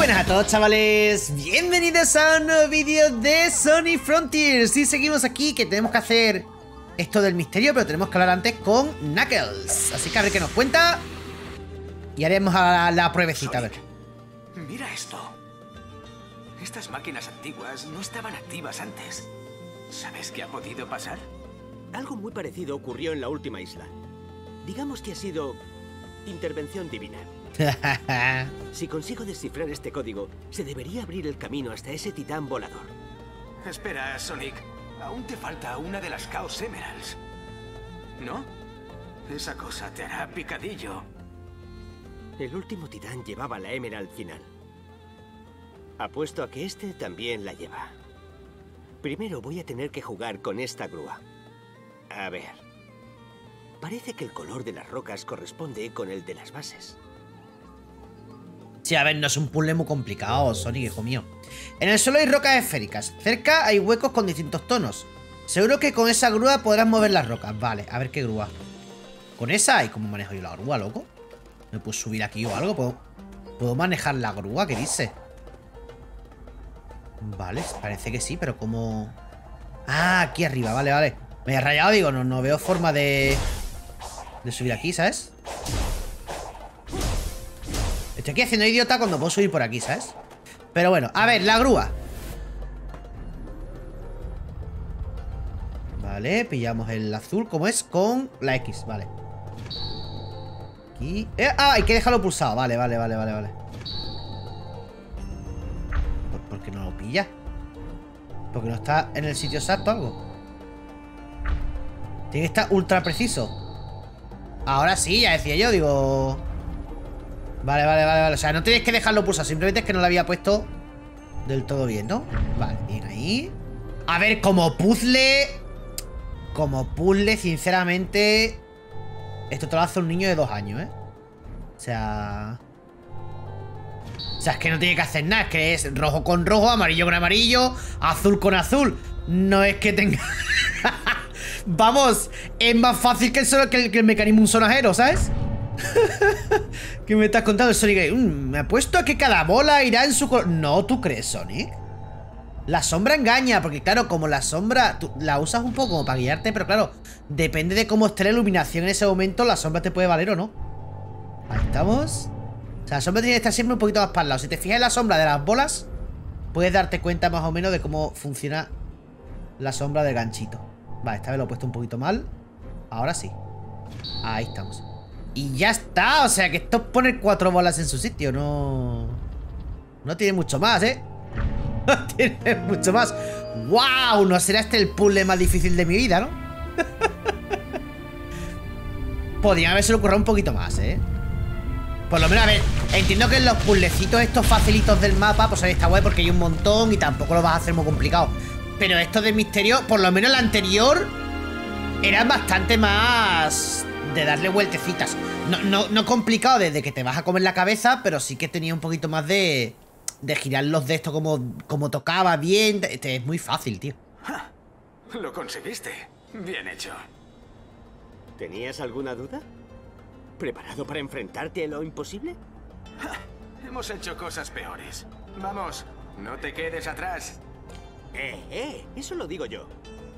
buenas a todos, chavales, bienvenidos a un nuevo vídeo de Sonic Frontiers. Y seguimos aquí, que tenemos que hacer esto del misterio, pero tenemos que hablar antes con Knuckles. Así que a ver qué nos cuenta y haremos la pruebecita. Sonic, a ver. Mira esto. Estas máquinas antiguas no estaban activas antes. ¿Sabes qué ha podido pasar? Algo muy parecido ocurrió en la última isla. Digamos que ha sido intervención divina. Si consigo descifrar este código, se debería abrir el camino hasta ese titán volador. Espera, Sonic. Aún te falta una de las Chaos Emeralds. ¿No? Esa cosa te hará picadillo. El último titán llevaba la Emerald final. Apuesto a que este también la lleva. Primero voy a tener que jugar con esta grúa. A ver. Parece que el color de las rocas corresponde con el de las bases. Sí, a ver, no es un puzzle muy complicado, Sonic, hijo mío. En el suelo hay rocas esféricas. Cerca hay huecos con distintos tonos. Seguro que con esa grúa podrás mover las rocas. Vale, a ver qué grúa. ¿Con esa? ¿Y cómo manejo yo la grúa, loco? ¿Me puedo subir aquí o algo? ¿Puedo manejar la grúa? ¿Qué dice? Vale, parece que sí, pero ¿cómo? Ah, aquí arriba, vale, vale. Me he rayado, digo, no veo forma de subir aquí, ¿sabes? Estoy aquí haciendo idiota cuando puedo subir por aquí, ¿sabes? Pero bueno, a ver, la grúa. Vale, pillamos el azul, ¿cómo es? Con la X, vale. Aquí. Hay que dejarlo pulsado, vale. ¿Por qué no lo pilla? Porque no está en el sitio exacto algo. Tiene que estar ultra preciso. Ahora sí, ya decía yo, digo... Vale. O sea, no tienes que dejarlo pulsado. Simplemente es que no lo había puesto del todo bien, ¿no? Vale, bien ahí. A ver, como puzzle, sinceramente, esto te lo hace un niño de 2 años, ¿eh? O sea, es que no tiene que hacer nada. Es que es rojo con rojo, amarillo con amarillo, azul con azul. No es que tenga... Vamos, es más fácil que el mecanismo un sonajero, ¿sabes? ¿Qué me estás contando, Sonic? Me apuesto a que cada bola irá en su color. No, ¿tú crees, Sonic? La sombra engaña, porque claro, como la sombra tú la usas un poco como para guiarte, pero claro, depende de cómo esté la iluminación en ese momento, la sombra te puede valer o no. Ahí estamos. O sea, la sombra tiene que estar siempre un poquito más para el lado. Si te fijas en la sombra de las bolas, puedes darte cuenta más o menos de cómo funciona la sombra del ganchito. Vale, esta vez lo he puesto un poquito mal. Ahora sí. Ahí estamos. Y ya está, o sea que esto es poner 4 bolas en su sitio. No tiene mucho más, ¿eh? No tiene mucho más. ¡Wow! No será este el puzzle más difícil de mi vida, ¿no? Podrían haberse ocurrido un poquito más, ¿eh? Por lo menos, a ver, entiendo que en los puzzlecitos estos facilitos del mapa, pues ahí está guay porque hay un montón y tampoco lo vas a hacer muy complicado. Pero estos de misterio, por lo menos el anterior, eran bastante más de darle vueltecitas. No complicado desde que te vas a comer la cabeza, pero sí que tenía un poquito más de girarlos de esto como tocaba bien. Es muy fácil, tío. ¡Ja! Lo conseguiste. Bien hecho. ¿Tenías alguna duda? ¿Preparado para enfrentarte a lo imposible? ¡Ja! Hemos hecho cosas peores. Vamos, no te quedes atrás. Eso lo digo yo.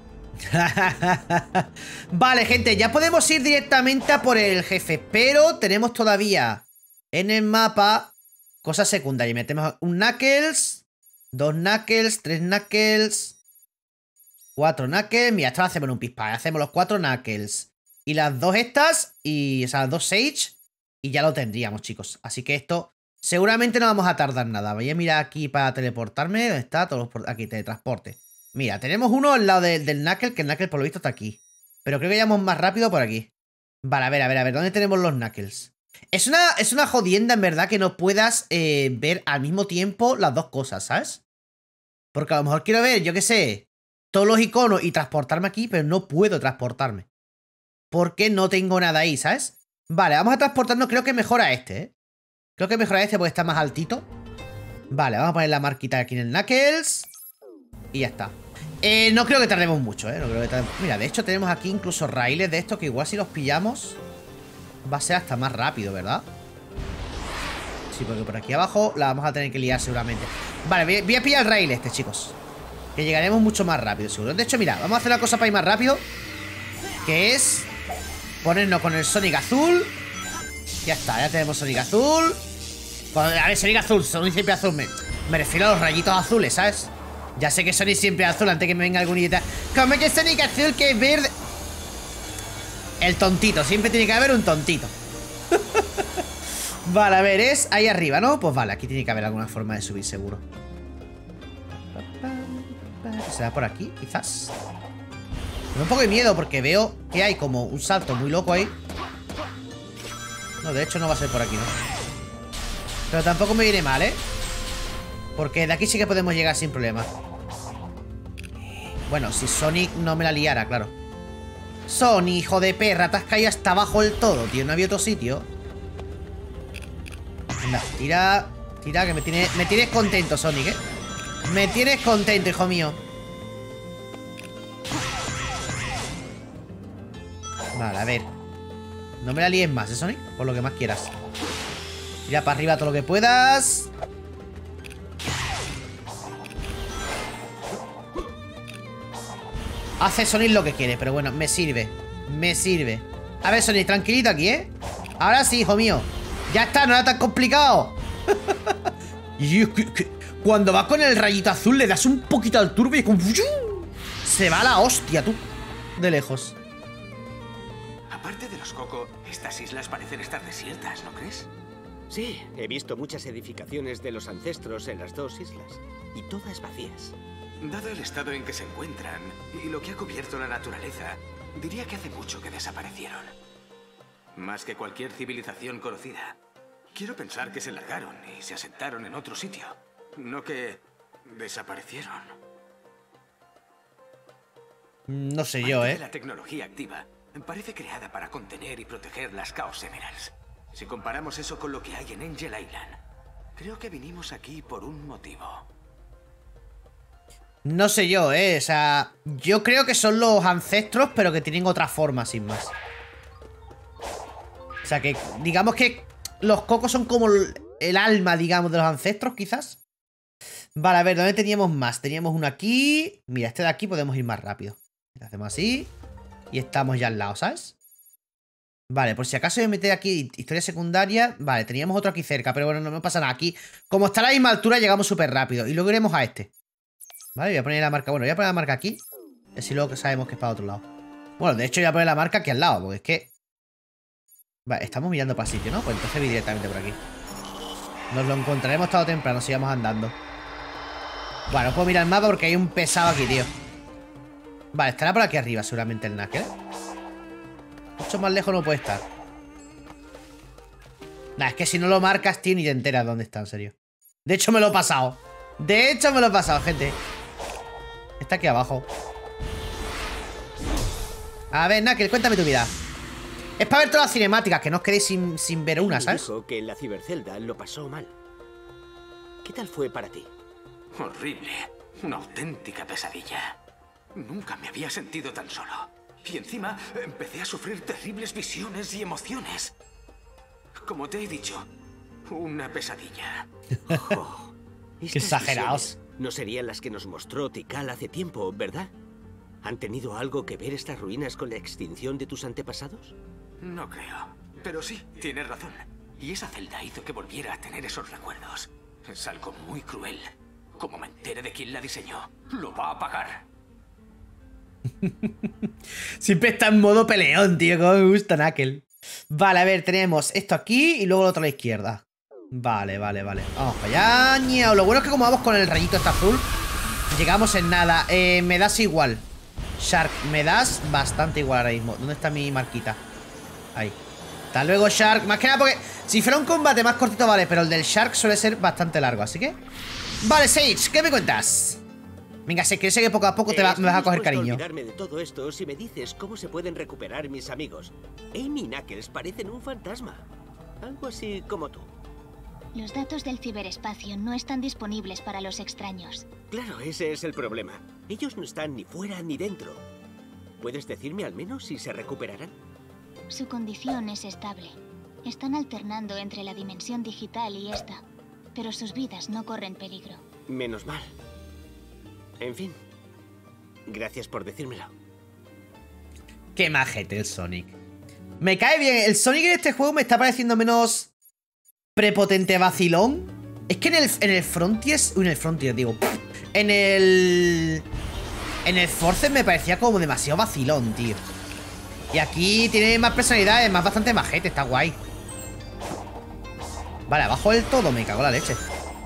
Vale, gente, ya podemos ir directamente a por el jefe, pero tenemos todavía en el mapa cosas secundarias. Metemos un Knuckles, 2 Knuckles, 3 Knuckles, 4 Knuckles. Mira, esto lo hacemos en un pispa. Hacemos los 4 Knuckles y las 2 estas, o sea, las 2 Sage, y ya lo tendríamos, chicos. Así que esto seguramente no vamos a tardar nada. Voy a mirar aquí para teleportarme. ¿Dónde está? Aquí, teletransporte. Mira, tenemos uno al lado del Knuckle, que el Knuckle por lo visto está aquí. Pero creo que vayamos más rápido por aquí. Vale, a ver, ¿dónde tenemos los Knuckles? Es una jodienda, en verdad, que no puedas ver al mismo tiempo las dos cosas, ¿sabes? Porque a lo mejor quiero ver, yo qué sé, todos los iconos y transportarme aquí, pero no puedo transportarme. Porque no tengo nada ahí, ¿sabes? Vale, vamos a transportarnos, creo que mejora este, ¿eh? Creo que mejora este porque está más altito. Vale, vamos a poner la marquita aquí en el Knuckles. Y ya está. No creo que tardemos mucho, ¿eh? No creo que tardemos... Mira, de hecho tenemos aquí incluso raíles de estos que igual si los pillamos va a ser hasta más rápido, ¿verdad? Sí, porque por aquí abajo la vamos a tener que liar seguramente. Vale, voy a pillar el rail este, chicos. Que llegaremos mucho más rápido, seguro. De hecho, mira, vamos a hacer una cosa para ir más rápido. Que es ponernos con el Sonic azul. Ya está, ya tenemos Sonic azul. A ver, Sonic azul, Sonic siempre azul. Me refiero a los rayitos azules, ¿sabes? Ya sé que Sonic siempre azul, antes que me venga algún idiota. ¿Cómo que Sonic azul que es verde? El tontito, siempre tiene que haber un tontito. Vale, a ver, es ahí arriba, ¿no? Pues vale, aquí tiene que haber alguna forma de subir, seguro. ¿Será por aquí, quizás? Me da un poco de miedo porque veo que hay como un salto muy loco ahí. No, de hecho no va a ser por aquí, ¿no? Pero tampoco me viene mal, ¿eh? Porque de aquí sí que podemos llegar sin problema. Bueno, si Sonic no me la liara, claro. Sonic, hijo de perra, te has caído hasta abajo del todo, tío. No había otro sitio. Venga, tira. Tira, que me tienes contento, Sonic, ¿eh? Me tienes contento, hijo mío. Vale, a ver. No me la líes más, ¿eh, Sonic? Por lo que más quieras. Tira para arriba todo lo que puedas. Hace Sonic lo que quiere, pero bueno, me sirve. Me sirve. A ver, Sonic, tranquilito aquí, ¿eh? Ahora sí, hijo mío. Ya está, no era tan complicado. Y cuando vas con el rayito azul le das un poquito al turbo y como... se va a la hostia, tú. De lejos. Aparte de los Coco, estas islas parecen estar desiertas, ¿no crees? Sí, he visto muchas edificaciones de los ancestros en las dos islas. Y todas vacías. Dado el estado en que se encuentran y lo que ha cubierto la naturaleza, diría que hace mucho que desaparecieron. Más que cualquier civilización conocida. Quiero pensar que se largaron y se asentaron en otro sitio. No que desaparecieron. No sé yo, ¿eh? La tecnología activa parece creada para contener y proteger las Chaos Emeralds. Si comparamos eso con lo que hay en Angel Island, creo que vinimos aquí por un motivo. No sé yo, ¿eh? O sea, yo creo que son los ancestros, pero que tienen otra forma, sin más. O sea, que digamos que los cocos son como el alma, digamos, de los ancestros, quizás. Vale, a ver, ¿dónde teníamos más? Teníamos uno aquí. Mira, este de aquí podemos ir más rápido. Le hacemos así. Y estamos ya al lado, ¿sabes? Vale, por si acaso voy a meter aquí historia secundaria. Vale, teníamos otro aquí cerca, pero bueno, no pasa nada. Aquí, como está a la misma altura, llegamos súper rápido. Y luego iremos a este. Vale, voy a poner la marca. Bueno, voy a poner la marca aquí. Y así luego que sabemos que es para otro lado. Bueno, de hecho voy a poner la marca aquí al lado, porque es que... Vale, estamos mirando para sitio, ¿no? Pues entonces voy directamente por aquí. Nos lo encontraremos tarde o temprano si vamos andando. Bueno, no puedo mirar el mapa porque hay un pesado aquí, tío. Vale, estará por aquí arriba seguramente el Knuckle. Mucho más lejos no puede estar. Nah, es que si no lo marcas, tío, ni te enteras dónde está, en serio. De hecho me lo he pasado. De hecho me lo he pasado, gente. Está aquí abajo. A ver, Knuckle, cuéntame tu vida. Es para ver todas las cinemáticas, que no os quedéis sin ver una, ¿sabes? Dijo que en la cibercelda lo pasó mal. ¿Qué tal fue para ti? Horrible. Una auténtica pesadilla. Nunca me había sentido tan solo. Y encima empecé a sufrir terribles visiones y emociones. Como te he dicho, una pesadilla. Oh, qué exagerados. No serían las que nos mostró Tikal hace tiempo, ¿verdad? ¿Han tenido algo que ver estas ruinas con la extinción de tus antepasados? No creo. Pero sí, tienes razón. Y esa celda hizo que volviera a tener esos recuerdos. Es algo muy cruel. Como me entere de quién la diseñó, lo va a pagar. Siempre está en modo peleón, tío. Como me gusta Knuckle. Vale, a ver, tenemos esto aquí y luego el otro a la izquierda. Vale, vale, vale. Vamos para allá. Ñao. Lo bueno es que como vamos con el rayito este azul, llegamos en nada. Me das igual. Shark, me das bastante igual ahora mismo. ¿Dónde está mi marquita? Ahí. Hasta luego, Shark. Más que nada porque si fuera un combate más cortito, vale. Pero el del Shark suele ser bastante largo, así que... Vale, Sage, ¿qué me cuentas? Venga, sé que poco a poco me vas a coger cariño. Olvidarme de todo esto si me dices cómo se pueden recuperar mis amigos. Amy y Knuckles parecen un fantasma. Algo así como tú. Los datos del ciberespacio no están disponibles para los extraños. Claro, ese es el problema. Ellos no están ni fuera ni dentro. ¿Puedes decirme al menos si se recuperarán? Su condición es estable. Están alternando entre la dimensión digital y esta, pero sus vidas no corren peligro. Menos mal. En fin, gracias por decírmelo. Qué majete el Sonic. Me cae bien. El Sonic en este juego me está pareciendo menos prepotente vacilón. Es que en el Frontiers... Uy, en el Frontiers, digo. En el Forces me parecía como demasiado vacilón, tío. Y aquí tiene más personalidad, es más bastante majete, está guay. Vale, abajo del todo, me cago en la leche.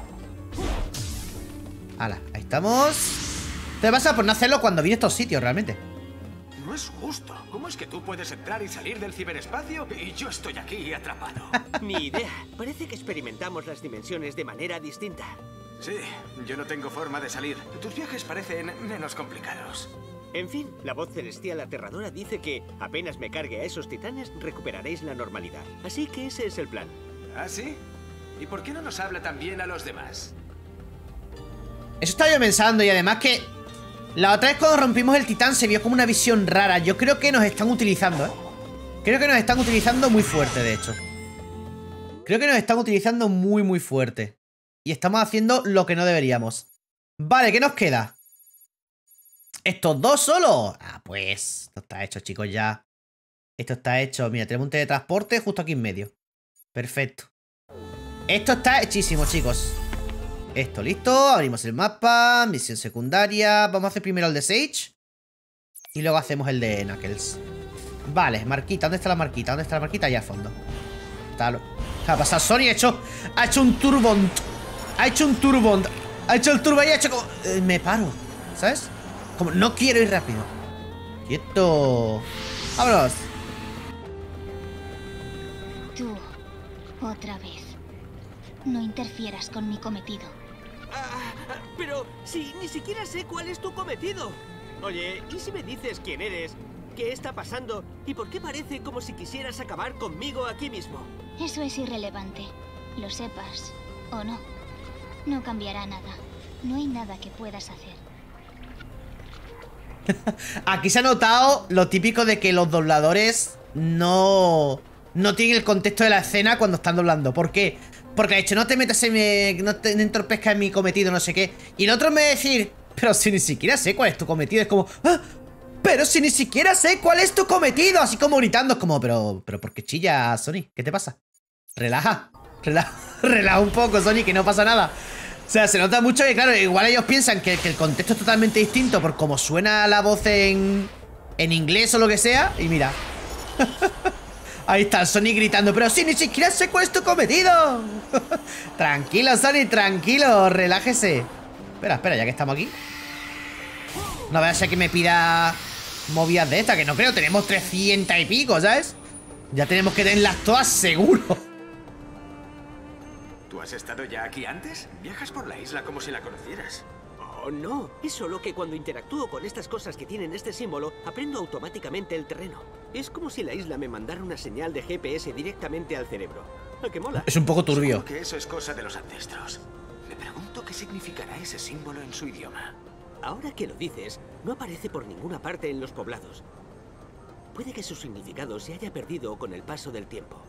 Hala, ahí estamos. Te pasa por no hacerlo cuando vi estos sitios, realmente. No es justo. ¿Cómo es que tú puedes entrar y salir del ciberespacio y yo estoy aquí atrapado? Ni idea. Parece que experimentamos las dimensiones de manera distinta. Sí, yo no tengo forma de salir. Tus viajes parecen menos complicados. En fin, la voz celestial aterradora dice que apenas me cargue a esos titanes, recuperaréis la normalidad. Así que ese es el plan. ¿Ah, sí? ¿Y por qué no nos habla también a los demás? Eso estaba yo pensando, y además que la otra vez cuando rompimos el titán se vio como una visión rara. Yo creo que nos están utilizando, ¿eh? Creo que nos están utilizando muy fuerte, de hecho. Creo que nos están utilizando muy, muy fuerte. Y estamos haciendo lo que no deberíamos. Vale, ¿qué nos queda? ¿Estos dos solo? Ah, pues esto está hecho, chicos, ya. Esto está hecho. Mira, tenemos un teletransporte justo aquí en medio. Perfecto. Esto está hechísimo, chicos. Esto listo, abrimos el mapa. Misión secundaria. Vamos a hacer primero el de Sage y luego hacemos el de Knuckles. Vale, marquita, ¿dónde está la marquita? ¿Dónde está la marquita? Allá a fondo. ¿Qué ha pasado? Sony ha hecho un turbont. Ha hecho un turbont. Ha hecho el turbo y ha hecho como... me paro, ¿sabes? Como no quiero ir rápido. Quieto. Vámonos. Tú, otra vez. No interfieras con mi cometido. Pero si ni siquiera sé cuál es tu cometido. Oye, ¿y si me dices quién eres? ¿Qué está pasando? ¿Y por qué parece como si quisieras acabar conmigo aquí mismo? Eso es irrelevante. Lo sepas o no. No cambiará nada. No hay nada que puedas hacer. Aquí se ha notado lo típico de que los dobladores no tienen el contexto de la escena cuando están doblando. ¿Por qué? Porque de hecho no te metas en no te entorpezcas en mi cometido, no sé qué. Y el otro me va a decir, pero si ni siquiera sé cuál es tu cometido. Es como, ¡ah! Pero si ni siquiera sé cuál es tu cometido. Así como gritando, es como, pero ¿por qué chilla, Sony? ¿Qué te pasa? Relaja un poco, Sony, que no pasa nada. O sea, se nota mucho que, claro, igual ellos piensan que el contexto es totalmente distinto por cómo suena la voz en inglés o lo que sea. Y mira. Ahí está el Sony gritando, pero si ni siquiera sé cuál es tu cometido. Tranquilo, Sony, tranquilo, relájese. Espera, ya que estamos aquí. No vaya a ser que me pida movidas de esta, que no creo, tenemos 300 y pico, ¿sabes? Ya tenemos que tenerlas todas seguro. ¿Tú has estado ya aquí antes? Viajas por la isla como si la conocieras. Oh, no. Es solo que cuando interactúo con estas cosas que tienen este símbolo, aprendo automáticamente el terreno. Es como si la isla me mandara una señal de GPS directamente al cerebro. ¿A qué mola? Es un poco turbio. Seguro que eso es cosa de los ancestros. Me pregunto qué significará ese símbolo en su idioma. Ahora que lo dices, no aparece por ninguna parte en los poblados. Puede que su significado se haya perdido con el paso del tiempo.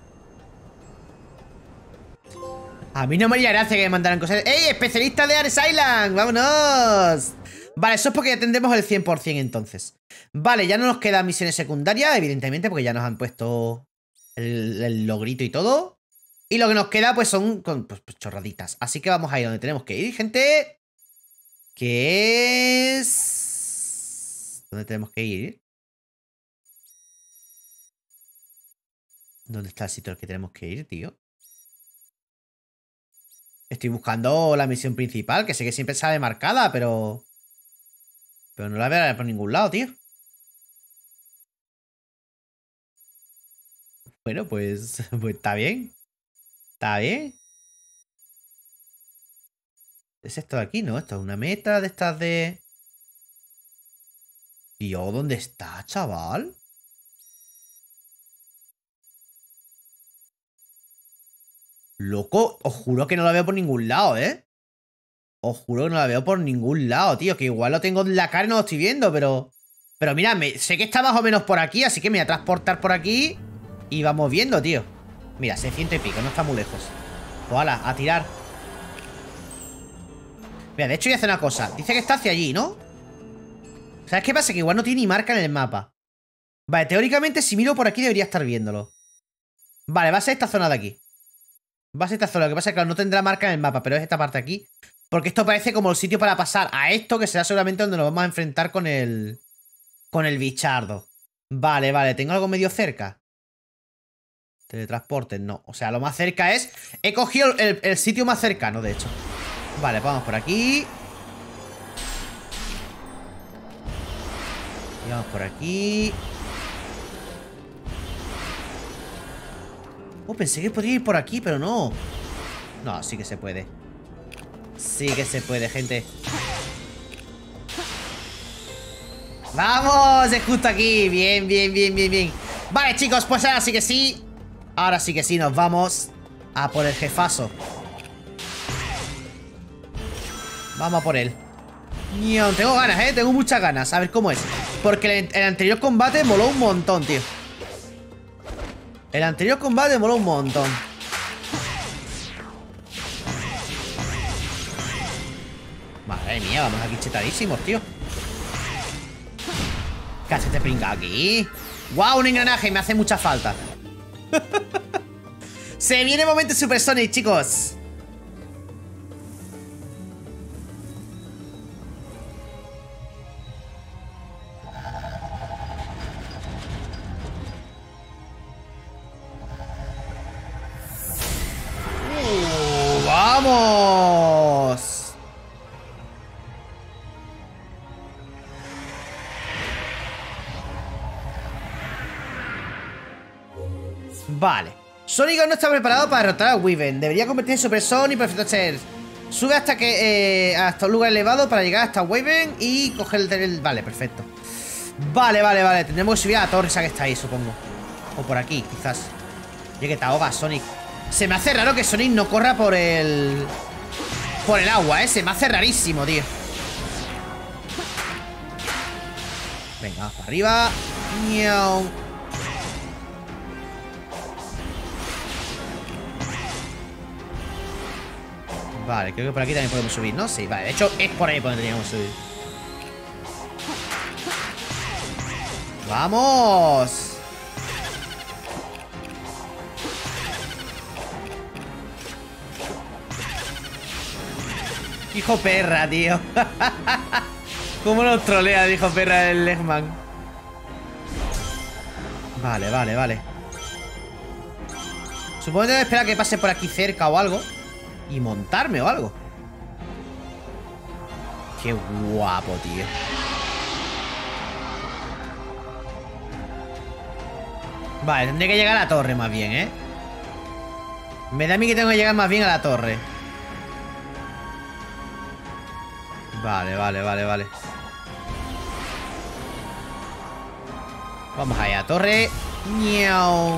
A mí no me haría gracia que me mandaran cosas. ¡Ey, especialista de Ares Island! ¡Vámonos! Vale, eso es porque ya tendremos el 100% entonces. Vale, ya no nos quedan misiones secundarias, evidentemente, porque ya nos han puesto el logrito y todo. Y lo que nos queda, pues, son pues, chorraditas. Así que vamos a ir donde tenemos que ir, gente. Que es... ¿Dónde tenemos que ir? ¿Dónde está el sitio al que tenemos que ir, tío? Estoy buscando la misión principal, que sé que siempre sale marcada, pero no la veo por ningún lado, tío. Bueno, pues está bien. Está bien. ¿Es esto de aquí? No, esto es una meta de estas de... Tío, ¿dónde está, chaval? Loco, os juro que no la veo por ningún lado, ¿eh? Os juro que no la veo por ningún lado, tío. Que igual lo tengo en la cara y no lo estoy viendo, pero... Pero mira, sé que está más o menos por aquí, así que me voy a transportar por aquí y vamos viendo, tío. Mira, 600 y pico, no está muy lejos. Pues ala, a tirar. Mira, de hecho voy a hacer una cosa. Dice que está hacia allí, ¿no? ¿Sabes qué pasa? Que igual no tiene ni marca en el mapa. Vale, teóricamente si miro por aquí debería estar viéndolo. Vale, va a ser esta zona de aquí. Va a ser esta zona, lo que pasa es que claro, no tendrá marca en el mapa, pero es esta parte aquí. Porque esto parece como el sitio para pasar a esto, que será seguramente donde nos vamos a enfrentar con el bichardo. Vale, vale, ¿tengo algo medio cerca? Teletransporte, no. O sea, lo más cerca es... He cogido el sitio más cercano, de hecho. Vale, vamos por aquí. Y vamos por aquí. Oh, pensé que podría ir por aquí, pero no. No, sí que se puede. Sí que se puede, gente. ¡Vamos! Es justo aquí. Bien, bien, bien, bien, bien. Vale, chicos, pues ahora sí que sí. Ahora sí que sí, nos vamos a por el jefazo. Vamos a por él. Tengo ganas, tengo muchas ganas. A ver cómo es. Porque el anterior combate moló un montón, tío. El anterior combate moló un montón. Madre mía, vamos aquí chetadísimos, tío. ¿Qué hace este pringa aquí? ¡Wow! Un engranaje, me hace mucha falta. Se viene el momento Super Sonic, chicos. ¡Vamos! Vale. Sonic aún no está preparado para derrotar a Wyvern. Debería convertirse en Super Sonic, perfecto ser. Sube hasta un lugar elevado para llegar hasta Wyvern y coger el... Vale, perfecto. Vale, vale, vale. Tendremos que subir a la torre esa que está ahí, supongo. O por aquí, quizás. Oye, que te ahogas, Sonic. Se me hace raro que Sonic no corra por el agua, Se me hace rarísimo, tío. Venga, vamos para arriba. Miau. Vale, creo que por aquí también podemos subir, ¿no? Sí, vale, de hecho es por ahí por donde teníamos que subir. ¡Vamos! Hijo perra, tío. ¿Cómo nos trolea el hijo perra del Legman? Vale, vale, vale. Supongo que tengo que esperar a que pase por aquí cerca o algo. Y montarme o algo. Qué guapo, tío. Vale, tendré que llegar a la torre más bien, Me da a mí que tengo que llegar más bien a la torre. Vale, vale, vale, vale. Vamos allá, torre. Miau.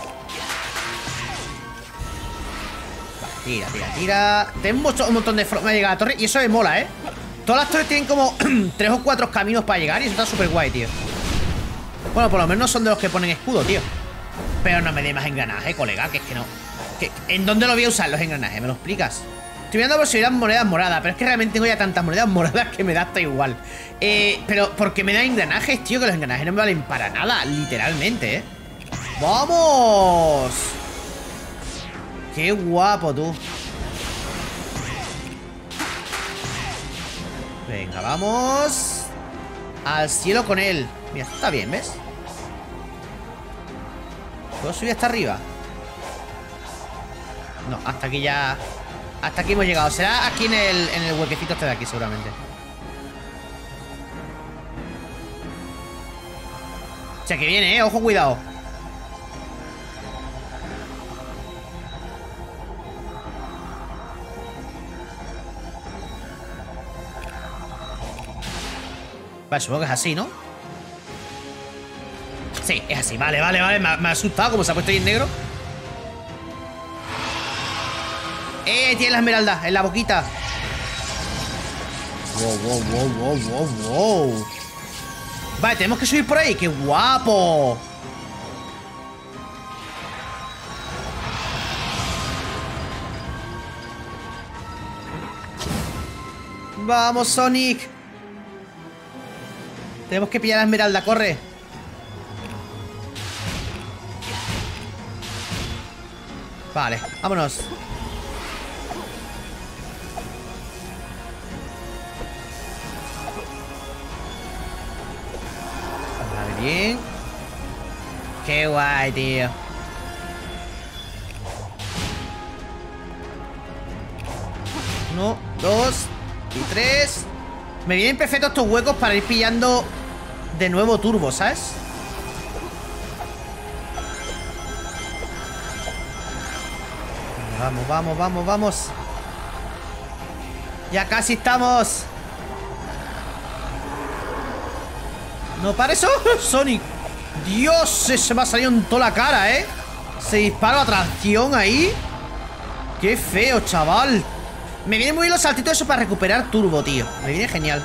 Tira, tira, tira. Tenemos un montón de formas de llegar a la torre. Y eso me mola, Todas las torres tienen como 3 o 4 caminos para llegar. Y eso está súper guay, tío. Bueno, por lo menos son de los que ponen escudo, tío. Pero no me dé más engranaje, colega. Que es que no. ¿En dónde lo voy a usar los engranajes? ¿Me lo explicas? Estoy viendo por si hubieran monedas moradas. Pero es que realmente tengo ya tantas monedas moradas que me da hasta igual. Pero porque me da engranajes, tío. Que los engranajes no me valen para nada. Literalmente, ¡vamos! ¡Qué guapo, tú! Venga, vamos. Al cielo con él. Mira, está bien, ¿ves? ¿Puedo subir hasta arriba? No, hasta aquí ya... Hasta aquí hemos llegado. Será aquí en el huequecito este de aquí, seguramente. O sea, que viene, ojo, cuidado. Vale, supongo que es así, ¿no? Sí, es así, vale, vale, vale. Me ha asustado como se ha puesto ahí en negro. Tiene la esmeralda en la boquita. Wow, wow, wow, wow, wow, wow. Vale, tenemos que subir por ahí. ¡Qué guapo! ¡Vamos, Sonic! Tenemos que pillar a Esmeralda, corre. Vale, vámonos. Vale, bien. Qué guay, tío. Uno, dos y tres. Me vienen perfectos estos huecos para ir pillando de nuevo turbo, ¿sabes? Vamos, vamos, vamos, vamos. Ya casi estamos. No pares. ¡Oh, Sonic! Dios, se me ha salido en toda la cara, ¿eh? Se dispara la tracción ahí. Qué feo, chaval. Me vienen muy bien los saltitos eso para recuperar turbo, tío. Me viene genial.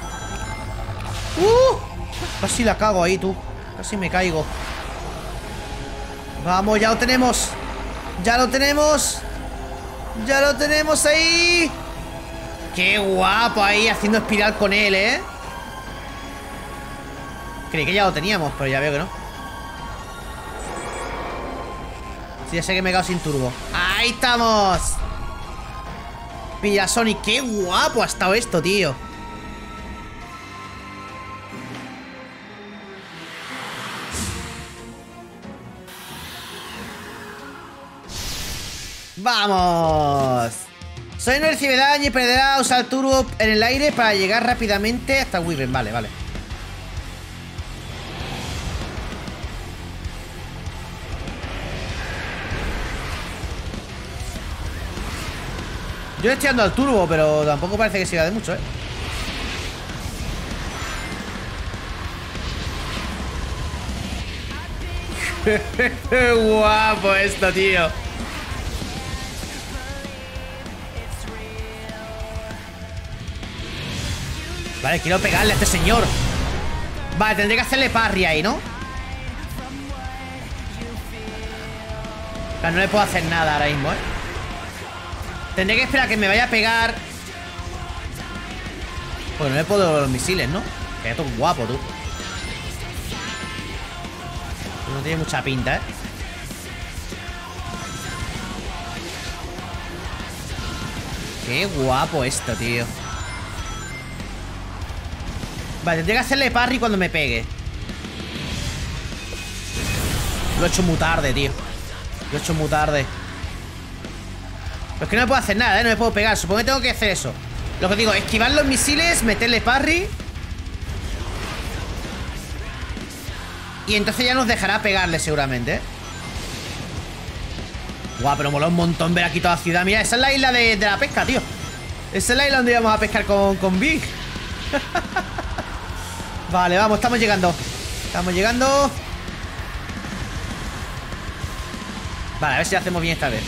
Casi la cago ahí, tú. Casi me caigo. Vamos, ya lo tenemos. Ya lo tenemos. Ya lo tenemos ahí. Qué guapo ahí haciendo espiral con él, ¿eh? Creí que ya lo teníamos, pero ya veo que no. Sí, ya sé que me he quedado sin turbo. ¡Ahí estamos! Pilla, Sonic. Qué guapo ha estado esto, tío. ¡Vamos! Soy no recibe daño y perderá usar turbo en el aire para llegar rápidamente hasta Wyvern. Vale, vale. Yo le estoy dando al turbo, pero tampoco parece que siga de mucho, ¿eh? ¡Qué guapo esto, tío! Vale, quiero pegarle a este señor. Vale, tendré que hacerle parry ahí, ¿no? Claro, no le puedo hacer nada ahora mismo, ¿eh? Tendré que esperar a que me vaya a pegar. Porque no le puedo los misiles, ¿no? Que esto es guapo, tú. No tiene mucha pinta, ¿eh? Qué guapo esto, tío. Vale, tendré que hacerle parry cuando me pegue. Lo he hecho muy tarde, tío. Lo he hecho muy tarde. Pero es que no me puedo hacer nada, ¿eh? No me puedo pegar. Supongo que tengo que hacer eso. Lo que digo, esquivar los misiles, meterle parry. Y entonces ya nos dejará pegarle seguramente, ¿eh? Guau, pero mola un montón ver aquí toda la ciudad. Mira, esa es la isla de la pesca, tío. Esa es la isla donde íbamos a pescar con Big. Vale, vamos, estamos llegando. Estamos llegando. Vale, a ver si lo hacemos bien esta vez.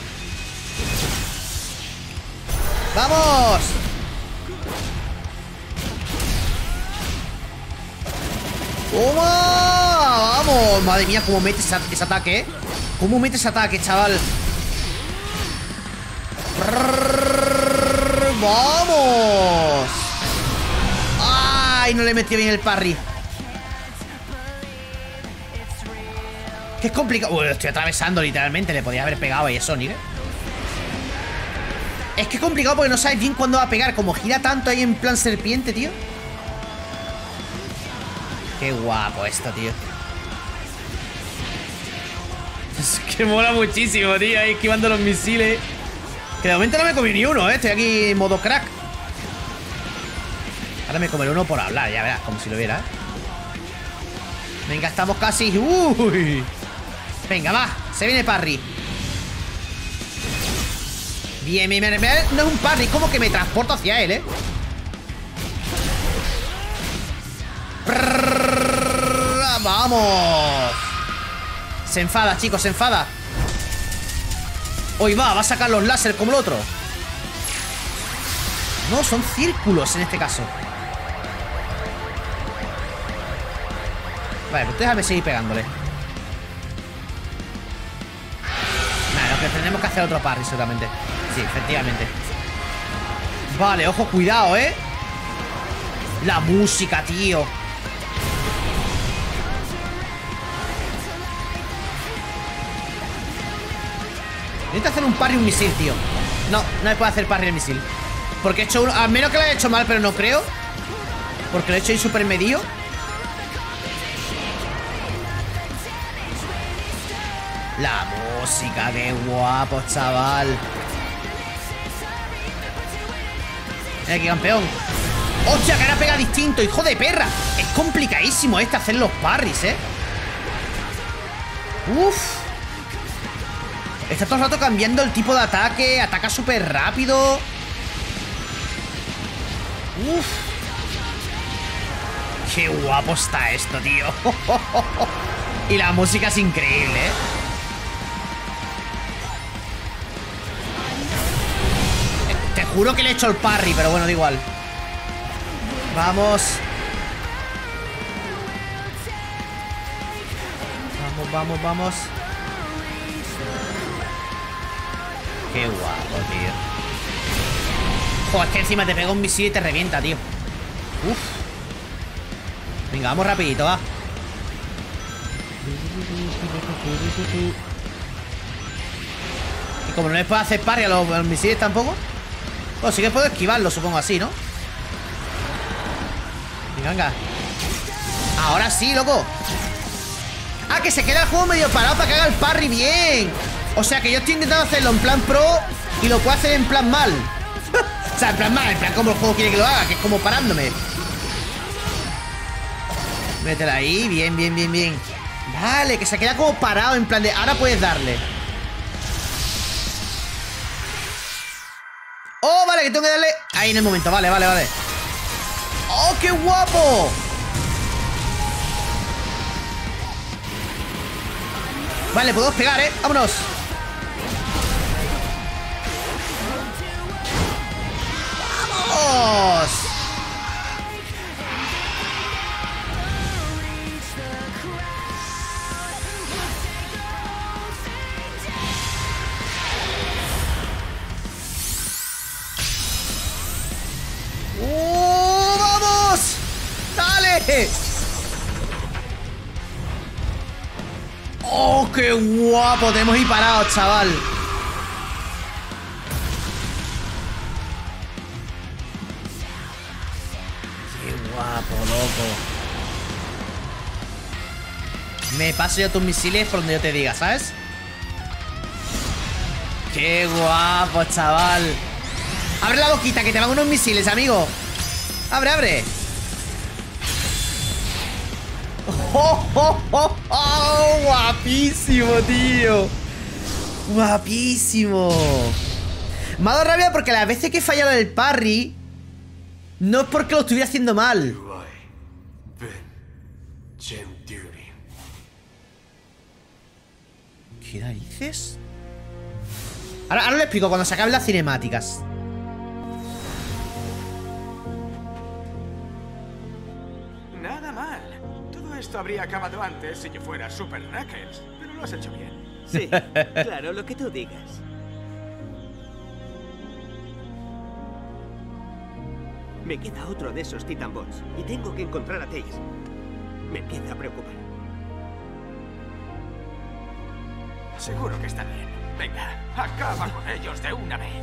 ¡Vamos! ¡Toma! ¡Vamos! Madre mía, cómo mete ese ataque, ¿eh? ¿Cómo mete ese ataque, chaval? ¡Vamos! ¡Ay! No le metió bien el parry. Que es complicado. Uy, lo estoy atravesando literalmente. Le podía haber pegado ahí a Sonic, ¿eh? Es que es complicado porque no sabes bien cuándo va a pegar. Como gira tanto ahí en plan serpiente, tío. Qué guapo esto, tío. Es que mola muchísimo, tío. Ahí esquivando los misiles. Que de momento no me comí ni uno, ¿eh? Estoy aquí en modo crack. Ahora me comeré uno por hablar, ya verás, como si lo viera, ¿eh? Venga, estamos casi. ¡Uy! Venga, va. Se viene parry. Bien, bien, bien. No es un parry, como que me transporto hacia él, ¿eh? ¡Vamos! Se enfada, chicos, se enfada. Hoy va a sacar los láser como el otro. No, son círculos en este caso. Vale, pues déjame seguir pegándole. Vale, lo que tenemos que hacer otro parry seguramente. Sí, efectivamente. Vale, ojo, cuidado, ¿eh? La música, tío. Necesito hacer un parry y un misil, tío. No, no me puedo hacer parry el misil. Porque he hecho uno, al menos que lo haya hecho mal, pero no creo. Porque lo he hecho ahí súper medio. La música, qué guapo, chaval. Qué campeón. ¡Hostia, que ahora pega distinto, hijo de perra! Es complicadísimo hacer los parries, Uf. Está todo el rato cambiando el tipo de ataque. Ataca súper rápido. Uf. Qué guapo está esto, tío. Y la música es increíble, Te juro que le he hecho el parry, pero bueno, da igual. Vamos. Vamos, vamos, vamos. Qué guapo, tío. Joder, es que encima te pega un misil y te revienta, tío. Uf. Venga, vamos rapidito, va. Y como no les puedo hacer parry a los misiles tampoco. Bueno, sí que puedo esquivarlo, supongo así, ¿no? Venga, venga. Ahora sí, loco. Ah, que se queda el juego medio parado para que haga el parry bien. O sea que yo estoy intentando hacerlo en plan pro y lo puedo hacer en plan mal. O sea, en plan mal, en plan como el juego quiere que lo haga, que es como parándome. Métela ahí, bien, bien, bien, bien. Vale, que se queda como parado en plan de... Ahora puedes darle. Oh, vale, que tengo que darle... Ahí en el momento, vale, vale, vale. ¡Oh, qué guapo! Vale, podemos pegar, vámonos. ¡Vamos! ¡Vamos! ¡Dale! ¡Oh, qué guapo! Tenemos ahí parados, chaval. ¡Qué guapo, loco! Me paso yo tus misiles por donde yo te diga, ¿sabes? ¡Qué guapo, chaval! ¡Abre la boquita, que te van unos misiles, amigo! ¡Abre, abre! ¡Oh, oh, oh, oh! ¡Guapísimo, tío! ¡Guapísimo! Me ha dado rabia porque las veces que he fallado el parry no es porque lo estuviera haciendo mal. ¿Qué narices? Ahora lo explico cuando se acaben las cinemáticas. Nada mal. Todo esto habría acabado antes si yo fuera Super Knuckles, pero lo has hecho bien. Sí, claro, lo que tú digas. Me queda otro de esos Titan Bots y tengo que encontrar a Tails. Me empieza a preocupar. Seguro que está bien. Venga, acaba con ellos de una vez.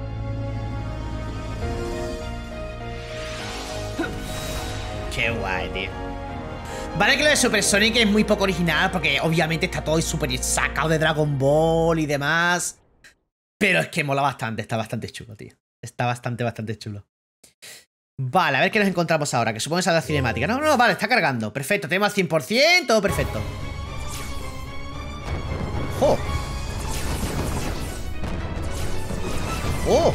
Qué guay, tío. Vale que lo de Super Sonic es muy poco original porque obviamente está todo súper sacado de Dragon Ball y demás. Pero es que mola bastante, está bastante chulo, tío. Está bastante chulo. Vale, a ver qué nos encontramos ahora, que supongo que es la cinemática. No, no, vale, está cargando. Perfecto, tenemos al 100%, todo perfecto. ¡Oh! ¡Oh!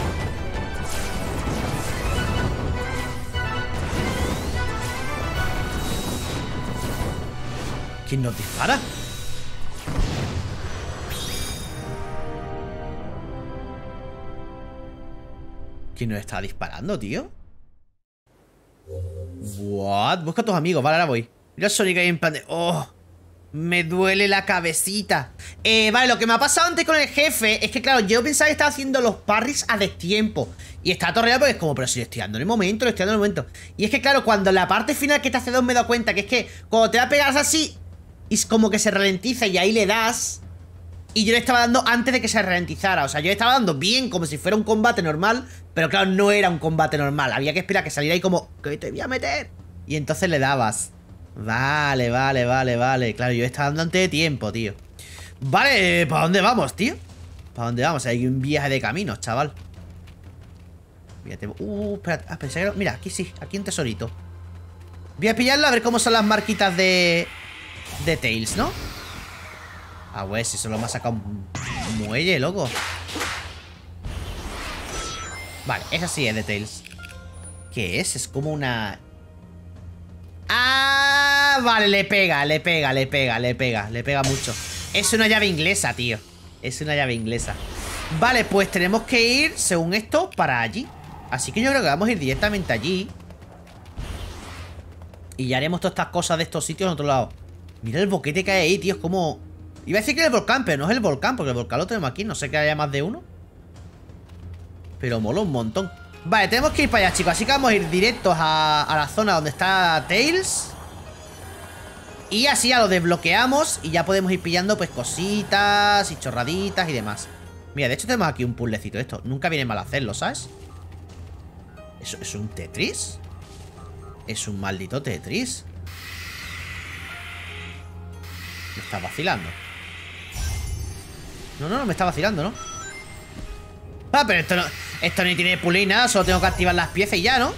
¿Quién nos dispara? ¿Quién nos está disparando, tío? What? Busca a tus amigos, vale, ahora voy. Mira Sonic ahí en plan de... ¡Oh! Me duele la cabecita. Vale, lo que me ha pasado antes con el jefe es que, claro, yo pensaba que estaba haciendo los parries a destiempo. Y estaba torreado porque es como, pero si le estoy dando en el momento, le estoy dando en el momento. Y es que, claro, cuando la parte final que te hace 2 me he dado cuenta que es que cuando te la pegas así, es como que se ralentiza y ahí le das. Y yo le estaba dando antes de que se ralentizara. O sea, yo le estaba dando bien, como si fuera un combate normal. Pero claro, no era un combate normal. Había que esperar a que saliera ahí como, que te voy a meter. Y entonces le dabas. Vale, vale, vale, vale. Claro, yo estaba dando antes de tiempo, tío. Vale, ¿para dónde vamos, tío? ¿Para dónde vamos? Hay un viaje de caminos, chaval. Fíjate. Espera. Ah, pensé que... Mira, aquí sí, aquí un tesorito. Voy a pillarlo a ver cómo son las marquitas de Tails, ¿no? Ah, güey, si solo me ha sacado un muelle, loco. Vale, esa sí es de Tails. ¿Qué es? Es como una... Ah, vale, le pega mucho. Es una llave inglesa, tío. Es una llave inglesa. Vale, pues tenemos que ir, según esto, para allí. Así que yo creo que vamos a ir directamente allí. Y ya haremos todas estas cosas de estos sitios en otro lado. Mira el boquete que hay ahí, tío. Es como... Iba a decir que es el volcán, pero no es el volcán, porque el volcán lo tenemos aquí. No sé que haya más de uno. Pero mola un montón. Vale, tenemos que ir para allá, chicos. Así que vamos a ir directos a la zona donde está Tails. Y así ya lo desbloqueamos. Y ya podemos ir pillando pues cositas y chorraditas y demás. Mira, de hecho tenemos aquí un puzzlecito de esto. Nunca viene mal hacerlo, ¿sabes? ¿Eso es un Tetris? Es un maldito Tetris. Me está vacilando. No, me está vacilando, ¿no? Ah, pero esto ni tiene pulir ni nada. Solo tengo que activar las piezas y ya, ¿no?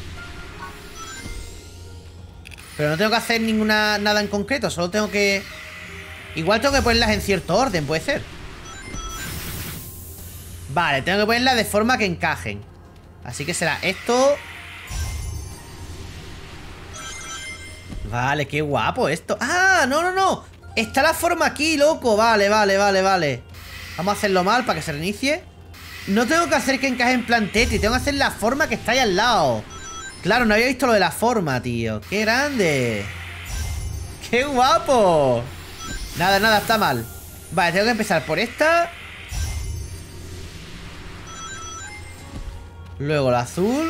Pero no tengo que hacer nada en concreto. Solo tengo que... Igual tengo que ponerlas en cierto orden, puede ser. Vale, tengo que ponerlas de forma que encajen. Así que será esto. Vale, qué guapo esto. ¡Ah! No. Está la forma aquí, loco. Vale. Vamos a hacerlo mal para que se reinicie. No tengo que hacer que encaje en plan Tetris. Tengo que hacer la forma que está ahí al lado. Claro, no había visto lo de la forma, tío. ¡Qué grande! ¡Qué guapo! Nada, está mal. Vale, tengo que empezar por esta. Luego la azul.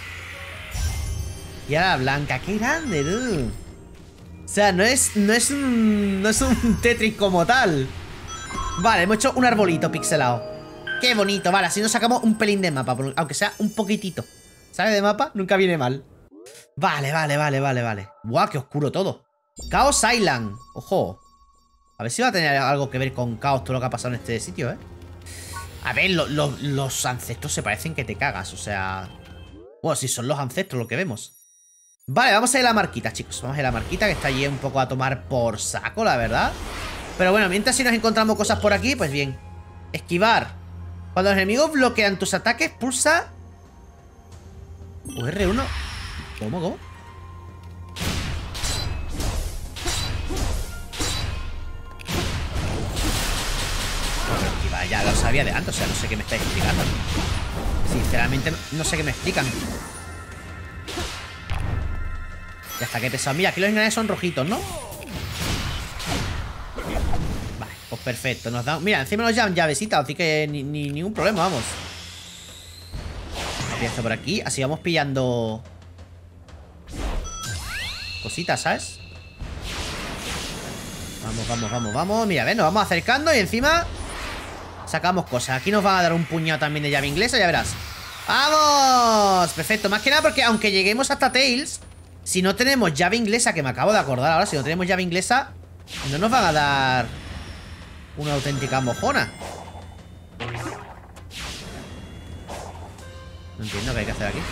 Y ahora la blanca. ¡Qué grande, dude! O sea, no es un Tetris como tal. Vale, hemos hecho un arbolito pixelado. ¡Qué bonito! Vale, así nos sacamos un pelín de mapa. Aunque sea un poquitito. ¿Sabes de mapa? Nunca viene mal. Vale. ¡Guau! ¡Qué oscuro todo! Chaos Island. ¡Ojo! A ver si va a tener algo que ver con Chaos todo lo que ha pasado en este sitio, ¿eh? A ver, los ancestros se parecen que te cagas, o sea... Bueno, si son los ancestros lo que vemos. Vale, vamos a ir a la marquita, chicos. Vamos a ir a la marquita, que está allí un poco a tomar por saco, la verdad. Pero bueno, mientras si nos encontramos cosas por aquí, pues bien. Esquivar. Cuando los enemigos bloquean tus ataques, pulsa... O R1. ¿Cómo? Ya lo sabía de antes, o sea, no sé qué me estáis explicando. Sinceramente, no sé qué me explican. Ya está, que pesado. Mira, aquí los ignorantes son rojitos, ¿no? Vale, pues perfecto. Nos dan... Mira, encima nos llevan llavecitas, así que ningún problema, vamos. Esto por aquí, así vamos pillando cositas, ¿sabes? Vamos. Mira, ven, nos vamos acercando y encima sacamos cosas. Aquí nos van a dar un puñado también de llave inglesa, ya verás. ¡Vamos! Perfecto, más que nada porque aunque lleguemos hasta Tails, si no tenemos llave inglesa, que me acabo de acordar ahora, si no tenemos llave inglesa, no nos van a dar una auténtica mojona. No entiendo qué hay que hacer aquí.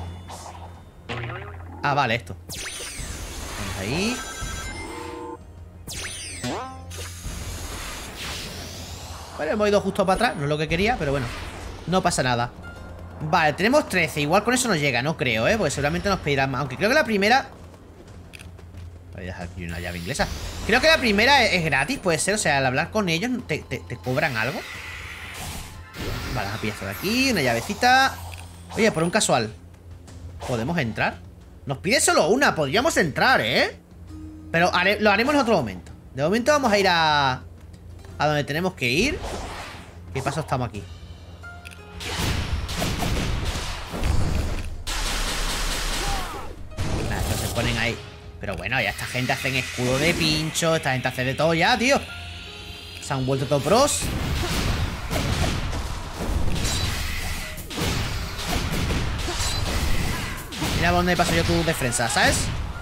Ah, vale, esto. Vamos ahí. Bueno, hemos ido justo para atrás. No es lo que quería, pero bueno, no pasa nada. Vale, tenemos 13. Igual con eso nos llega, no creo, porque seguramente nos pedirán más. Aunque creo que la primera... Voy a dejar aquí una llave inglesa. Creo que la primera es gratis, puede ser. O sea, al hablar con ellos te cobran algo. Vale, vamos a pillar esto de aquí. Una llavecita. Oye, por un casual, ¿podemos entrar? Nos pide solo una, podríamos entrar, ¿eh? Pero lo haremos en otro momento. De momento vamos a ir a donde tenemos que ir. ¿Qué paso estamos aquí? Nada, estos se ponen ahí. Pero bueno, ya esta gente hace escudo de pincho. Esta gente hace de todo ya, tío. Se han vuelto todo pros. Mira por dónde paso yo tu defensa, ¿sabes?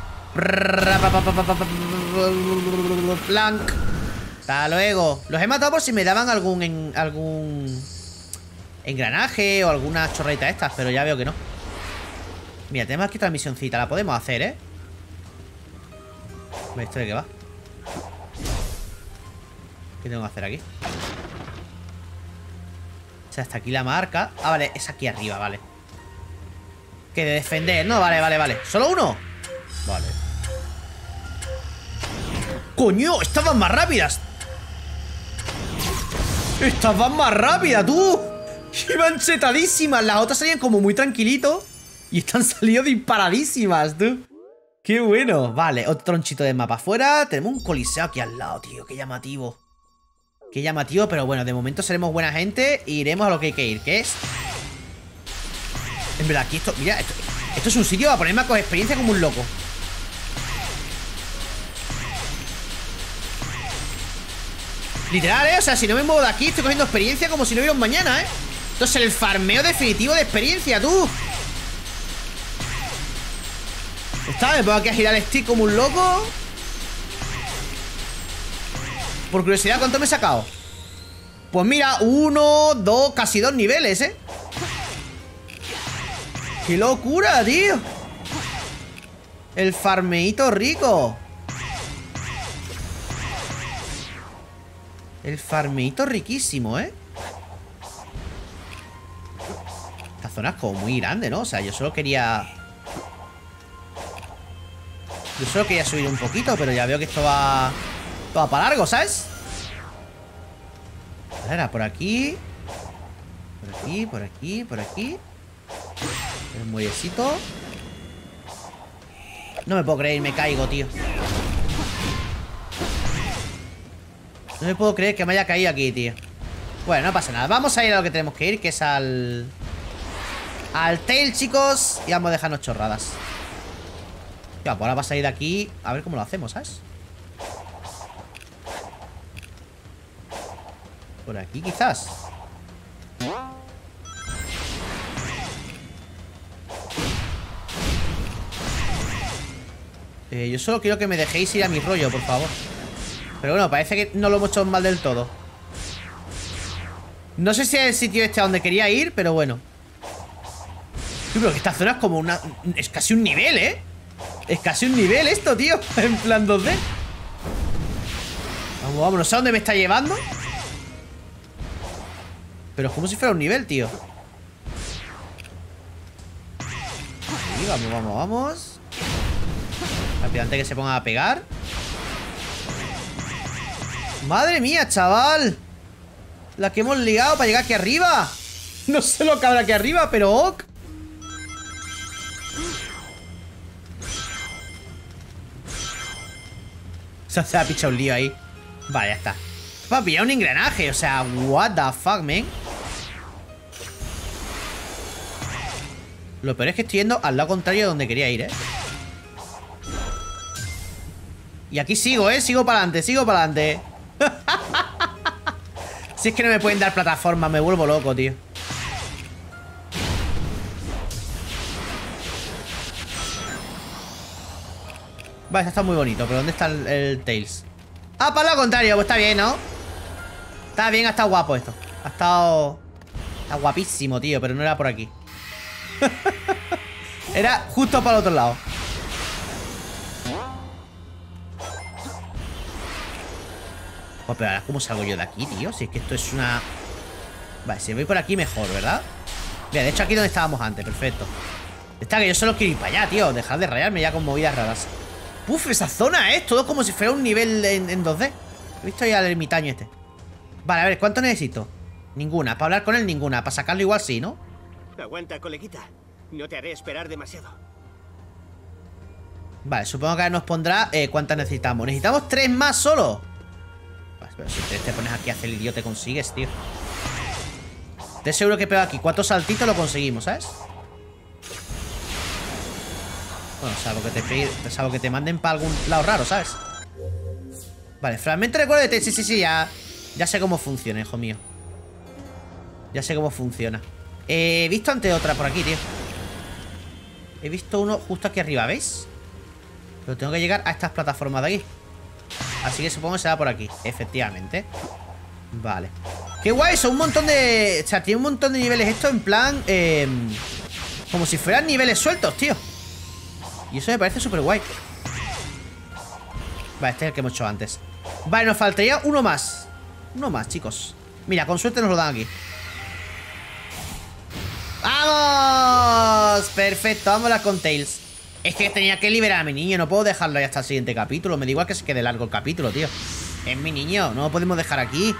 Plank. Hasta luego. Los he matado por si me daban algún engranaje o alguna chorrita de estas, pero ya veo que no. Mira, tenemos aquí otra misioncita. La podemos hacer, ¿eh? ¿Esto de qué va? ¿Qué tengo que hacer aquí? O sea, hasta aquí la marca. Ah, vale, es aquí arriba, vale. Que de defender, no, vale. ¿Solo uno? Vale. ¡Coño! ¡Estaban más rápidas! ¡Estaban más rápidas, tú! Iban chetadísimas. Las otras salían como muy tranquilito. Y están saliendo disparadísimas, tú. ¡Qué bueno! Vale, otro tronchito de mapa afuera. Tenemos un coliseo aquí al lado, tío. ¡Qué llamativo! Qué llamativo, pero bueno, de momento seremos buena gente e iremos a lo que hay que ir, que es... En verdad, aquí esto... Mira, esto es un sitio para ponerme a coger experiencia como un loco. Literal, ¿eh? O sea, si no me muevo de aquí, estoy cogiendo experiencia como si no hubiera un mañana, ¿eh? Esto es el farmeo definitivo de experiencia, tú. Está, me pongo aquí a girar el stick como un loco. Por curiosidad, ¿cuánto me he sacado? Pues mira, 1, 2, casi 2 niveles, ¿eh? ¡Qué locura, tío! El farmeito rico. El farmeito riquísimo, ¿eh? Esta zona es como muy grande, ¿no? O sea, yo solo quería subir un poquito, pero ya veo que esto va para largo, ¿sabes? Ahora, por aquí. Por aquí. El muellecito. No me puedo creer, me caigo, tío. No me puedo creer que me haya caído aquí, tío. Bueno, no pasa nada. Vamos a ir a lo que tenemos que ir, que es al tail, chicos. Y vamos a dejarnos chorradas. Ya, pues ahora vas a ir de aquí. A ver cómo lo hacemos, ¿sabes? Por aquí, quizás. Yo solo quiero que me dejéis ir a mi rollo, por favor. Pero bueno, parece que no lo hemos hecho mal del todo. No sé si es el sitio este a donde quería ir, pero bueno. Sí, pero que esta zona es como una... Es casi un nivel, ¿eh? Es casi un nivel esto, tío. En plan 2D. Vamos, no sé a dónde me está llevando. Pero es como si fuera un nivel, tío. Ahí, vamos. Rápido, antes que se ponga a pegar. ¡Madre mía, chaval! La que hemos ligado para llegar aquí arriba. No sé lo que habrá aquí arriba, pero ok. Se ha pichado un lío ahí. Vale, ya está. Para pillar un engranaje, o sea, what the fuck, man. Lo peor es que estoy yendo al lado contrario de donde quería ir, Y aquí sigo, sigo para adelante. Si es que no me pueden dar plataforma, me vuelvo loco, tío. Vale, está muy bonito, pero ¿dónde está el Tails? Ah, para lo contrario, pues está bien, ¿no? Está bien, ha estado guapo esto. Ha estado... Está guapísimo, tío, pero no era por aquí. Era justo para el otro lado. Oh, pero ahora, ¿cómo salgo yo de aquí, tío? Si es que esto es una... Vale, si voy por aquí mejor, ¿verdad? Mira, de hecho aquí donde estábamos antes, perfecto. Está que yo solo quiero ir para allá, tío. Dejar de rayarme ya con movidas raras. Puf, esa zona, todo como si fuera un nivel en 2D. He visto ya al ermitaño este. Vale, a ver, ¿cuánto necesito? Ninguna, para hablar con él ninguna. Para sacarlo igual sí, ¿no? Aguanta, coleguita. No te haré esperar demasiado. Vale, supongo que nos pondrá cuántas necesitamos. Necesitamos 3 más solo. Vale, pero si te pones aquí a hacer el idiota te consigues, tío. Estoy seguro que pego aquí 4 saltitos lo conseguimos, ¿sabes? Bueno, salvo que te manden para algún lado raro, ¿sabes? Vale, fragmento de recuerdo de sí, ya sé cómo funciona, hijo mío. Ya sé cómo funciona. He visto antes otra por aquí, tío. He visto uno justo aquí arriba, ¿veis? Pero tengo que llegar a estas plataformas de aquí. Así que supongo que será por aquí, efectivamente. Vale. ¡Qué guay! Son un montón de... O sea, tiene un montón de niveles esto en plan... como si fueran niveles sueltos, tío. Y eso me parece súper guay. Vale, este es el que hemos hecho antes. Vale, nos faltaría uno más. Uno más, chicos. Mira, con suerte nos lo dan aquí. ¡Vamos! Perfecto, vámonos con Tails. Es que tenía que liberar a mi niño. No puedo dejarlo ahí hasta el siguiente capítulo. Me da igual que se quede largo el capítulo, tío. Es mi niño, no lo podemos dejar aquí.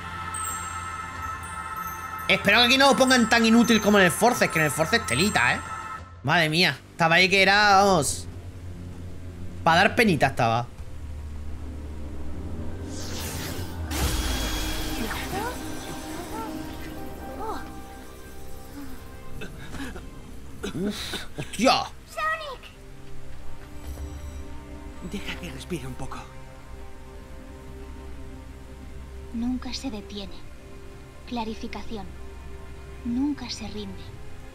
Espero que aquí no lo pongan tan inútil como en el Force. Es que en el Force es telita, ¿eh? Madre mía, estaba ahí que era, vamos, para dar penita estaba. Uf, ¡hostia! ¡Sonic! Deja que respire un poco. Nunca se detiene. Clarificación. Nunca se rinde.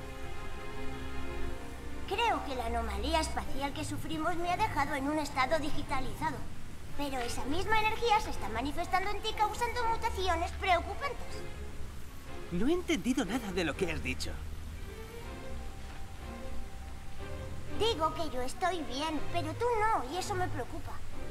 Creo que la anomalía espacial que sufrimos me ha dejado en un estado digitalizado. Pero esa misma energía se está manifestando en ti causando mutaciones preocupantes. No he entendido nada de lo que has dicho. Digo que yo estoy bien, pero tú no, y eso me preocupa.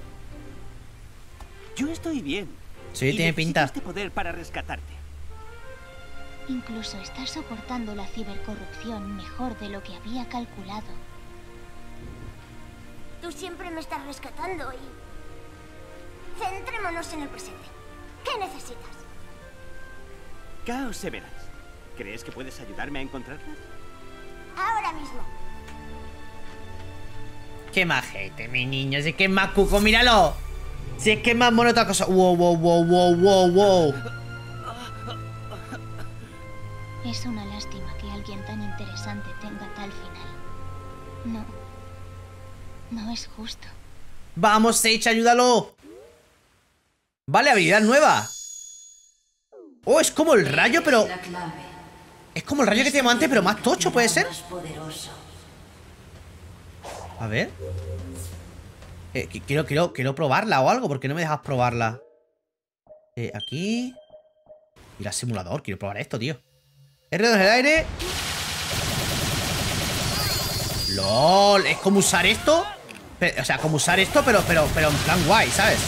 Yo estoy bien. Sí, tiene pinta. Este poder para rescatarte. Incluso está soportando la cibercorrupción mejor de lo que había calculado. Tú siempre me estás rescatando y... Centrémonos en el presente. ¿Qué necesitas? Chaos Severance. ¿Crees que puedes ayudarme a encontrarlas? Ahora mismo. Qué majete, mi niño. Si es que es más cuco, míralo. Si es que es más mono otra cosa. Wow. Es una lástima que alguien tan interesante tenga tal final. No es justo. Vamos, Sage, ayúdalo. Vale, habilidad nueva. Oh, es como el rayo, pero... Es como el rayo que teníamos antes, pero más tocho, ¿puede ser? A ver. Quiero probarla o algo. ¿Por qué no me dejas probarla? Aquí. Mira, simulador. Quiero probar esto, tío. R2 en el aire. LOL. Es como usar esto. O sea, como usar esto, pero en plan guay, ¿sabes?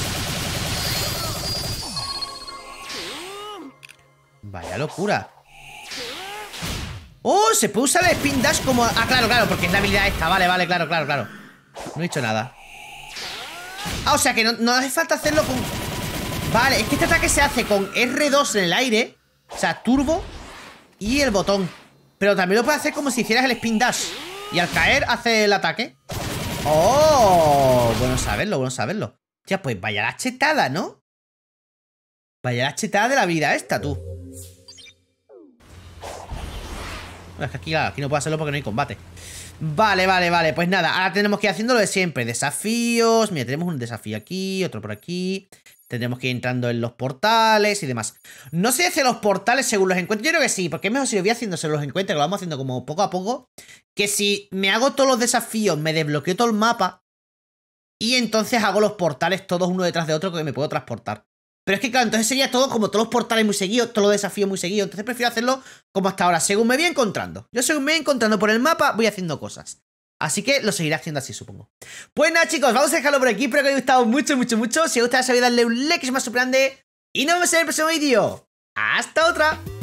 Vaya locura. ¡Oh! Se puede usar el Spin Dash como... Ah, claro, porque es la habilidad esta. Vale, claro. No he dicho nada. Ah, o sea que no hace falta hacerlo con... Vale, es que este ataque se hace con R2 en el aire. O sea, turbo y el botón. Pero también lo puedes hacer como si hicieras el Spin Dash. Y al caer hace el ataque. ¡Oh! Bueno saberlo. Ya, pues vaya la chetada, ¿no? Vaya la chetada de la habilidad esta, tú. Es que aquí no puedo hacerlo porque no hay combate. Vale, pues nada. Ahora tenemos que ir haciendo lo de siempre. Desafíos. Mira, tenemos un desafío aquí, otro por aquí. Tendremos que ir entrando en los portales y demás. No sé si los portales según los encuentros. Yo creo que sí, porque es mejor si lo voy haciendo según los encuentros, que lo vamos haciendo como poco a poco. Que si me hago todos los desafíos, me desbloqueo todo el mapa. Y entonces hago los portales todos uno detrás de otro que me puedo transportar. Pero es que claro, entonces sería todo como todos los portales muy seguidos, todos los desafíos muy seguidos. Entonces prefiero hacerlo como hasta ahora, según me voy encontrando. Yo según me voy encontrando por el mapa, voy haciendo cosas. Así que lo seguiré haciendo así, supongo. Pues nada, chicos, vamos a dejarlo por aquí. Espero que os haya gustado mucho. Si os gusta, sabéis darle un like, es más super grande. Y nos vemos en el próximo vídeo. ¡Hasta otra!